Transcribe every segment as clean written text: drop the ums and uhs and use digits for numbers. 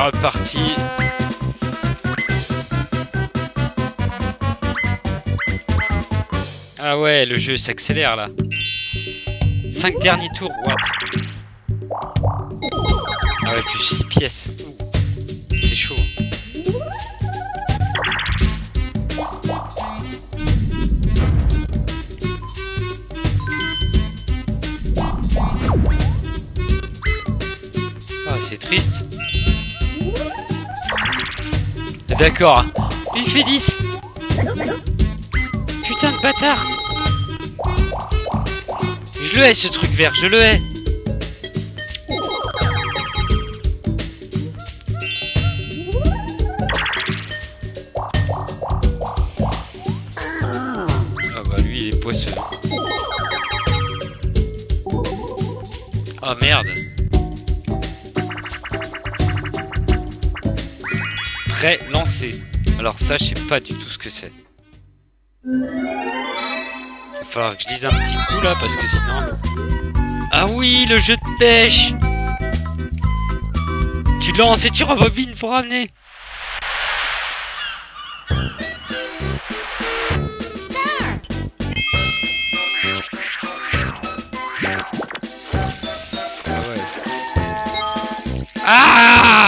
reparti. Ah ouais, le jeu s'accélère là. 5 derniers tours, what? Ah ouais, plus 6 pièces. C'est chaud. Ah, c'est triste. D'accord. Il fait 10. Putain de bâtard. Je le hais ce truc vert, je le hais. Ah bah lui il est poisseux. Ah merde. Prêt, lancé. Alors ça je sais pas du tout ce que c'est. Il va falloir que je lise un petit coup là parce que sinon... Ah oui, le jeu de pêche. Tu lances et tu rebobines pour ramener. Ah ouais. Ah!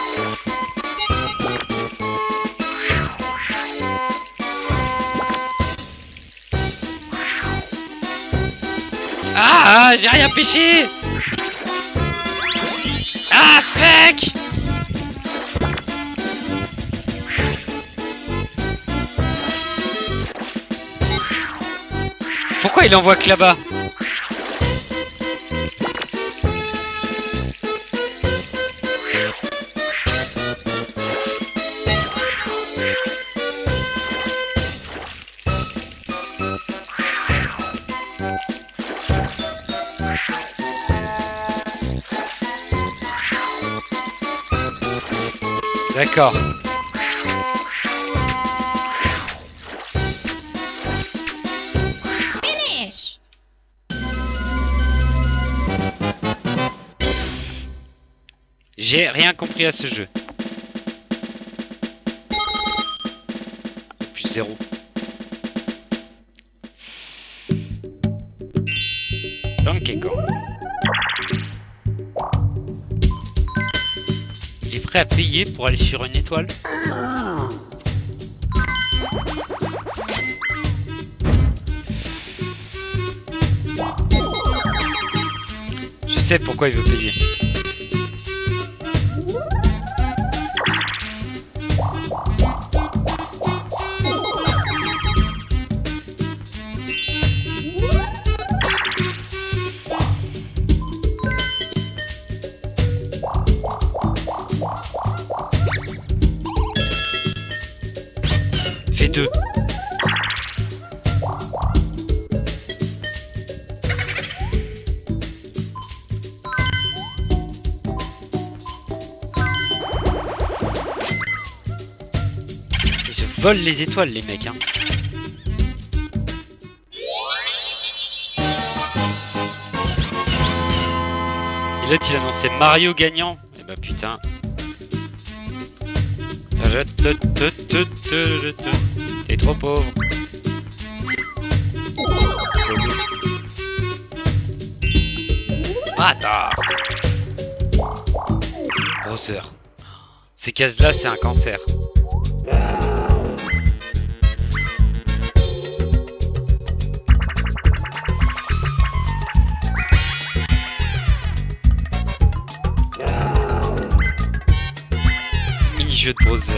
Ah, j'ai rien pêché. Ah, fuck. Pourquoi il envoie que là-bas? D'accord. Finish. J'ai rien compris à ce jeu. Plus 0. Donkey Kong. Il est prêt à payer pour aller sur une étoile. Je sais pourquoi il veut payer. Fait 2. Ils se volent les étoiles les mecs hein. Et l'autre il annonçait Mario gagnant. Et bah putain. T'es trop pauvre. Attends. Grosseur. Ces cases là c'est un cancer. Mini-jeu de Browser.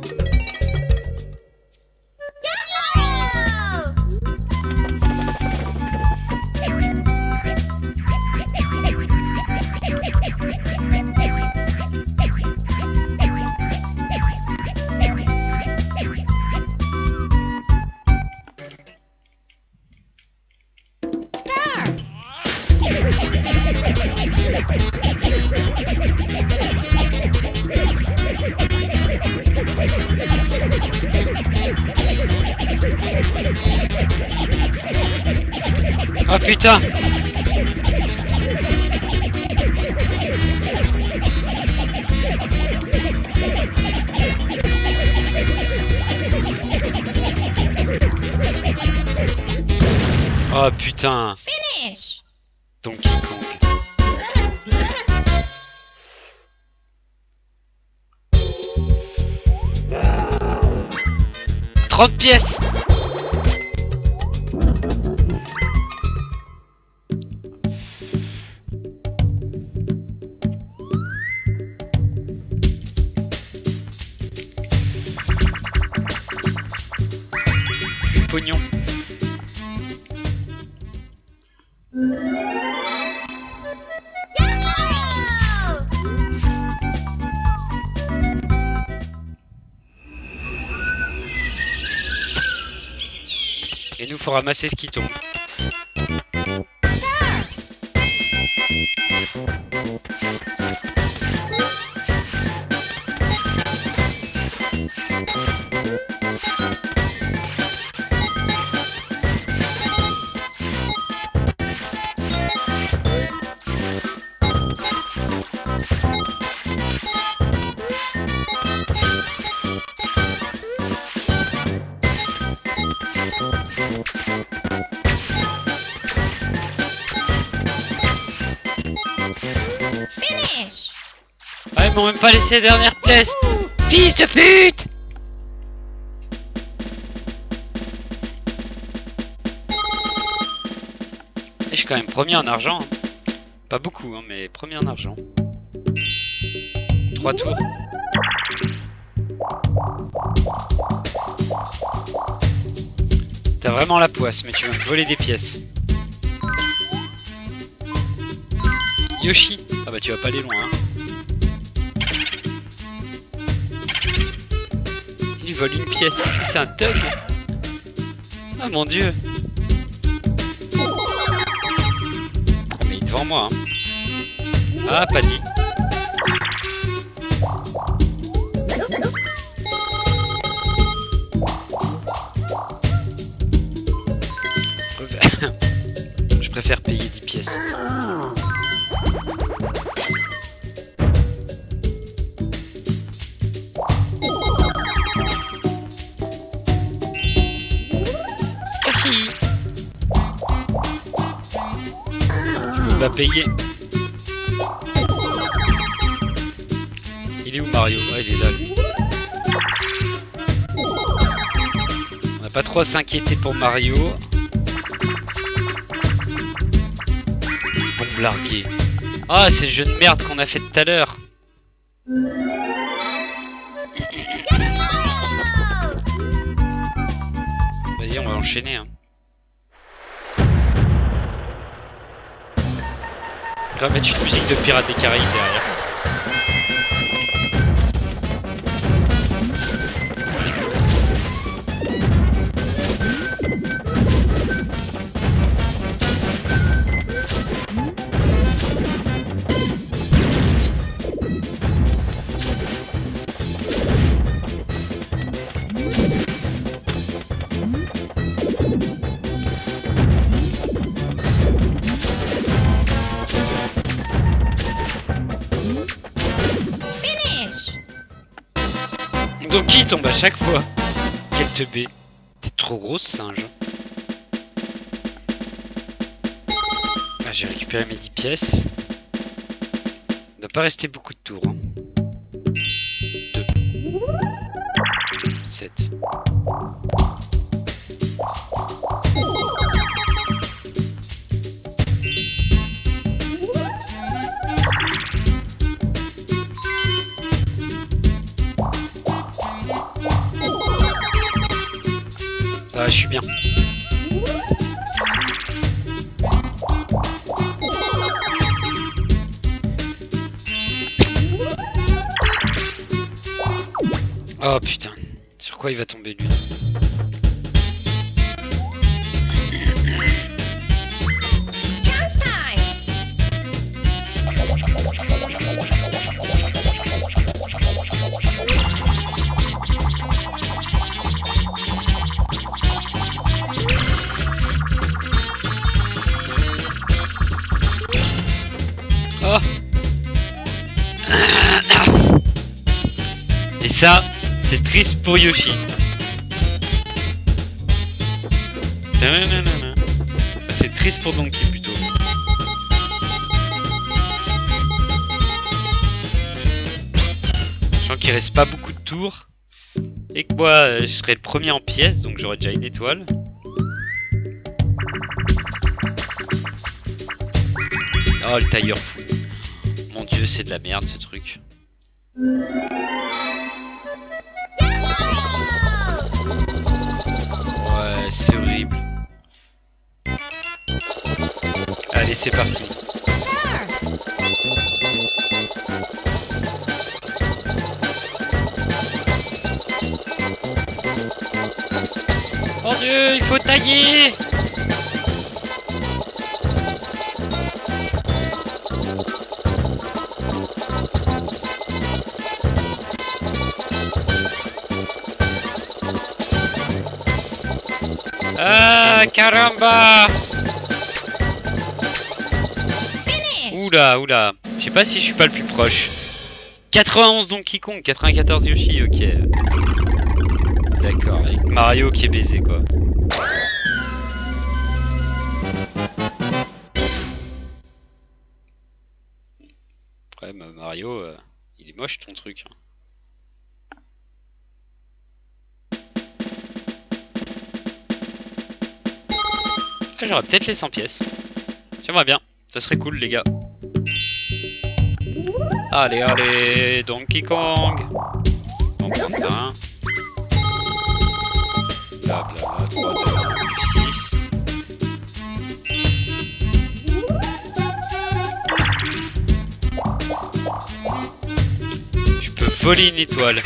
Oh putain! Oh putain. Finish. Donkey Kong. 30 pièces. Plus de pognon. Et nous, faut ramasser ce qui tombe. Finish. Ah, ils m'ont même pas laissé la dernière pièce. Fils de pute. Et je suis quand même premier en argent. Pas beaucoup, hein, mais premier en argent. 3 tours. T'as vraiment la poisse, mais tu vas me voler des pièces. Yoshi. Ah bah tu vas pas aller loin. Hein. Il vole une pièce. C'est un thug. Ah mon dieu. Mais il est devant moi. Hein. Ah, pas dit. Je préfère payer 10 pièces. Tu vas payer. Il est où Mario? Ah, il est là lui. On n'a pas trop à s'inquiéter pour Mario. Bombe larguée. Ah, c'est le jeu de merde qu'on a fait tout à l'heure. Vas-y, on va enchaîner. Hein. On va mettre une musique de Pirates des Caraïbes derrière. Donc qui tombe à chaque fois? Quel teubé. T'es trop grosse singe. Ah, j'ai récupéré mes 10 pièces. Il doit pas rester beaucoup de tours. Hein. 2 7 Ah, je suis bien. Oh putain, sur quoi il va tomber lui? Chance time. Oh. Et ça, c'est triste pour Yoshi. C'est triste pour Donkey plutôt. Je sens qu'il reste pas beaucoup de tours. Et que moi, je serai le premier en pièces, donc j'aurai déjà une étoile. Oh, le tailleur fou. Mon dieu, c'est de la merde ce truc. Ouais, c'est horrible. Allez, c'est parti. Mon dieu, il faut tailler. Ah, caramba! Oula, oula. Je sais pas si je suis pas le plus proche. 91 Donkey Kong, 94 Yoshi, ok. D'accord, avec Mario qui est baisé, quoi. Après, Mario, il est moche ton truc. Ah, j'aurais peut-être les 100 pièces. J'aimerais bien. Ça serait cool, les gars. Allez, allez, Donkey Kong. On prend un. Bla bla, 3, 2, 6. Je peux voler une étoile.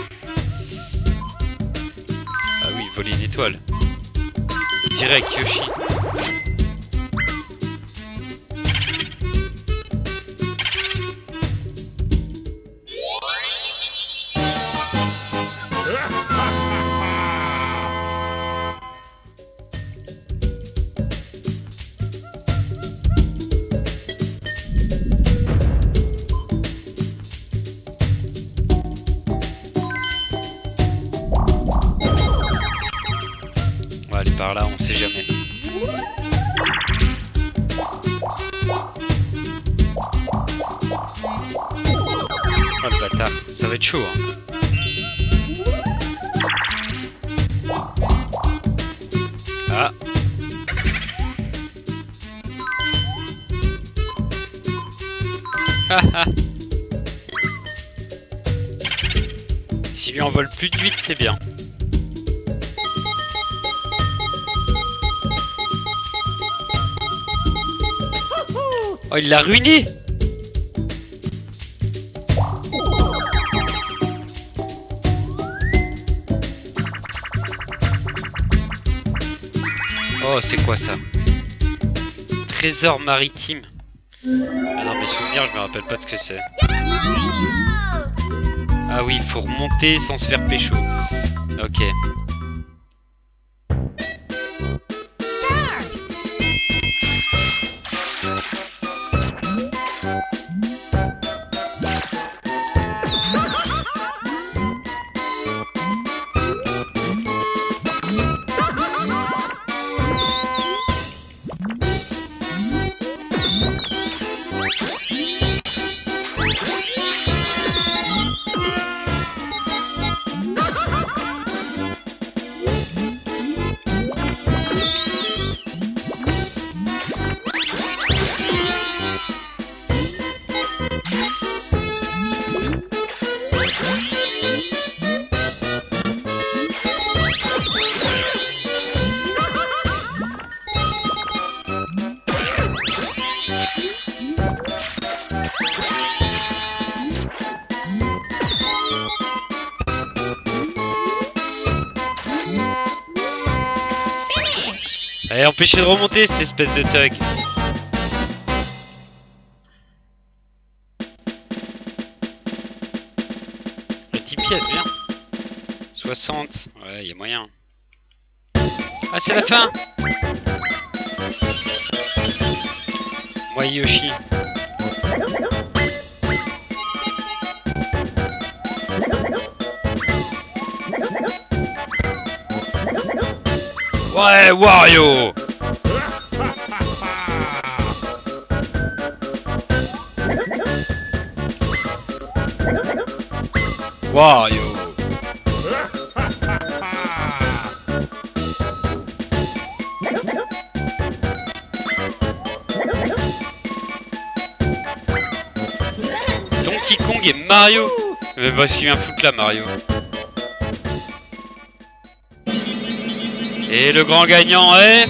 Ah oui, voler une étoile. Direct, Yoshi. On va aller par là, on sait jamais. Oh le bâtard, ça va être chaud hein. Ah. Si lui en vole plus de 8, c'est bien. Oh, il l'a ruiné! Oh, c'est quoi ça? Trésor maritime. Ah non, mes souvenirs, je me rappelle pas de ce que c'est. Ah oui, il faut remonter sans se faire pécho. Ok. Allez, empêchez de remonter cette espèce de thug. Le 10 pièces, bien. 60. Ouais, il y a moyen. Ah, c'est la fin. Moi, Yoshi. Ouais, Wario. Wario. Donkey Kong et Mario. Mais parce qu'il vient foutre là, Mario. Et le grand gagnant est...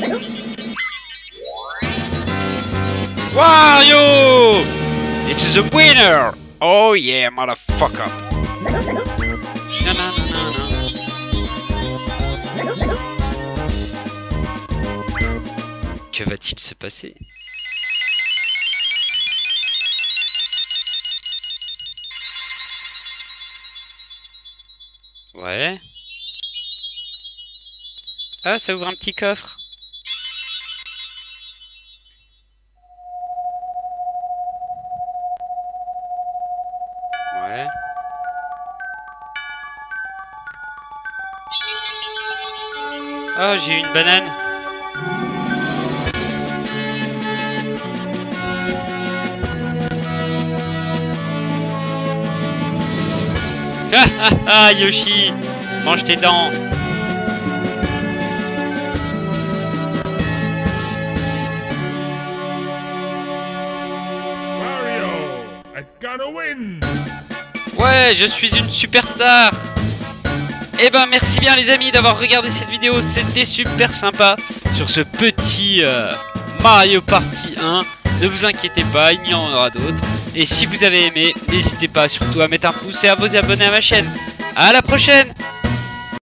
Wario! This is the winner! Oh yeah, motherfucker! Que va-t-il se passer? Ouais. Ah, ça ouvre un petit coffre. Ouais. Oh, j'ai eu une banane. Ha ha ha, Yoshi, mange tes dents. Ouais, je suis une superstar. Eh ben merci bien les amis d'avoir regardé cette vidéo, c'était super sympa sur ce petit Mario Party 1. Ne vous inquiétez pas, il y en aura d'autres. Et si vous avez aimé, n'hésitez pas surtout à mettre un pouce et à vous abonner à ma chaîne. À la prochaine.